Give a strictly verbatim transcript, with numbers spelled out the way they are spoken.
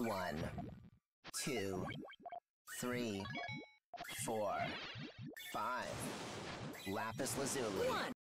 One, two, three, four, five. Lapis lazuli. One.